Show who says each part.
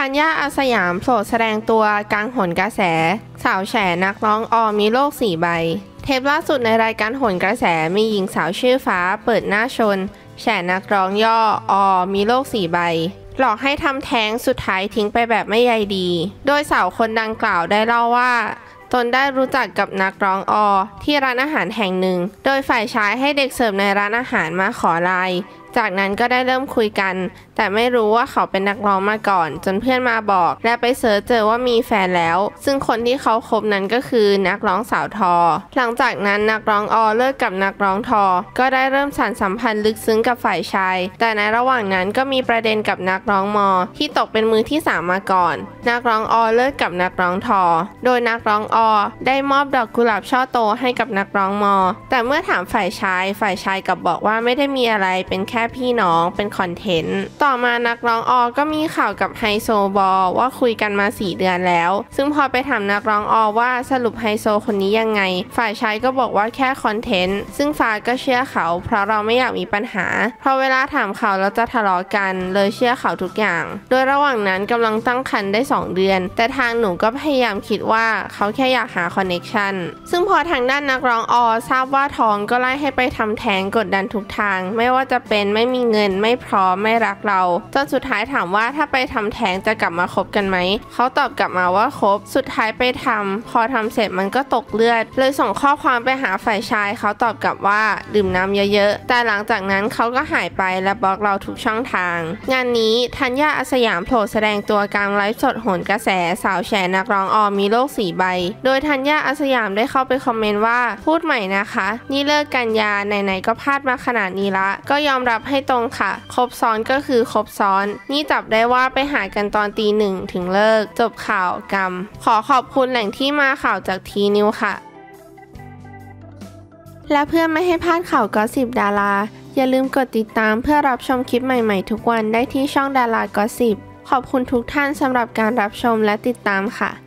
Speaker 1: ธัญญา อาสยามโผล่แสดงตัวกลางโหนกระแสสาวแฉนักร้องมีโลก4 ใบเทปล่าสุดในรายการโหนกระแสมีหญิงสาวชื่อฟ้าเปิดหน้าชนแฉนักร้องย่อมีโลก4 ใบหลอกให้ทำแท้งสุดท้ายทิ้งไปแบบไม่ใยดีโดยสาวคนดังกล่าวได้เล่าว่าตนได้รู้จักกับนักร้องที่ร้านอาหารแห่งหนึ่งโดยฝ่ายชายให้เด็กเสิร์ฟในร้านอาหารมาขอไลน์จากนั้นก็ได้เริ่มคุยกันแต่ไม่รู้ว่าเขาเป็นนักร้องมาก่อนจนเพื่อนมาบอกและไปเสิร์ชเจอว่ามีแฟนแล้วซึ่งคนที่เขาคบนั้นก็คือนักร้องสาวทอหลังจากนั้นนักร้องเลิกกับนักร้องทอก็ได้เริ่มสานสัมพันธ์ลึกซึ้งกับฝ่ายชายแต่ในระหว่างนั้นก็มีประเด็นกับนักร้องมที่ตกเป็นมือที่3มาก่อนนักร้องเลิกกับนักร้องทอโดยนักร้องได้มอบดอกกุหลาบช่อโตให้กับนักร้องมแต่เมื่อถามฝ่ายชายกลับบอกว่าไม่ได้มีอะไรเป็นแค่พี่น้องเป็นคอนเทนต์ต่อมานักร้องก็มีข่าวกับไฮโซบอว่าคุยกันมา4 เดือนแล้วซึ่งพอไปถามนักร้องว่าสรุปไฮโซคนนี้ยังไงฝ่ายชายก็บอกว่าแค่คอนเทนต์ซึ่งฟ้าก็เชื่อเขาเพราะเราไม่อยากมีปัญหาเพราะเวลาถามเขาเราจะทะเลาะกันเลยเชื่อเขาทุกอย่างโดยระหว่างนั้นกำลังตั้งครรภ์ได้2 เดือนแต่ทางหนูก็พยายามคิดว่าเขาแค่อยากหาคอนเนคชั่นซึ่งพอทางด้านนักร้องทราบว่าท้องก็ไล่ให้ไปทำแท้งกดดันทุกทางไม่ว่าจะเป็นไม่มีเงินไม่พร้อมไม่รักเราจนสุดท้ายถามว่าถ้าไปทำแท้งจะกลับมาคบกันไหมเขาตอบกลับมาว่าคบสุดท้ายไปทำพอทำเสร็จมันก็ตกเลือดเลยส่งข้อความไปหาฝ่ายชายเขาตอบกลับว่าดื่มน้ำเยอะๆแต่หลังจากนั้นเขาก็หายไปและบล็อกเราทุกช่องทางงานนี้ธัญญา อาสยามโผล่แสดงตัวกลางไลฟ์สดโหนกระแสสาวแฉนักร้องมีโลก4 ใบโดยธัญญา อาสยามได้เข้าไปคอมเมนต์ว่าพูดใหม่นะคะนี่เลิกกันยาไหนๆก็พลาดมาขนาดนี้ละก็ยอมรับให้ตรงค่ะคบซ้อนก็คือคบซ้อนนี่จับได้ว่าไปหากันตอนตี 1ถึงเลิกจบข่าวกรรมขอขอบคุณแหล่งที่มาข่าวจากทีนิวค่ะและเพื่อไม่ให้พลาดข่าวก็สิบดาราอย่าลืมกดติดตามเพื่อรับชมคลิปใหม่ๆทุกวันได้ที่ช่องดารากอสิบขอบคุณทุกท่านสำหรับการรับชมและติดตามค่ะ